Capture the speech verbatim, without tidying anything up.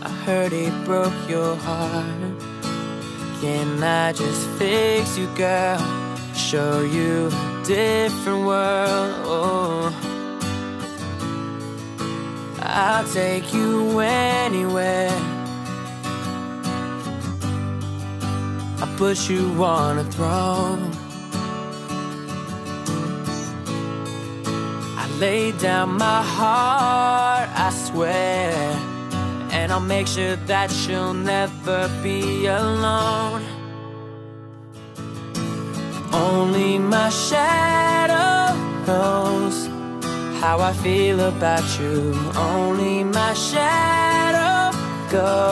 I heard he broke your heart. Can I just fix you, girl? Show you a different world. Oh, I'll take you anywhere. I'll put you on a throne. I lay down my heart, I swear, and I'll make sure that you'll never be alone. Only my shadow knows how I feel about you. Only my shadow goes.